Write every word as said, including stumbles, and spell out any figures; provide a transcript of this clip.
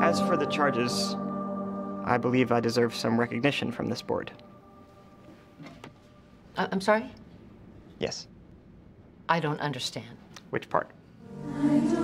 As for the charges, I believe I deserve some recognition from this board. I I'm sorry? Yes. I don't understand. Which part? I don't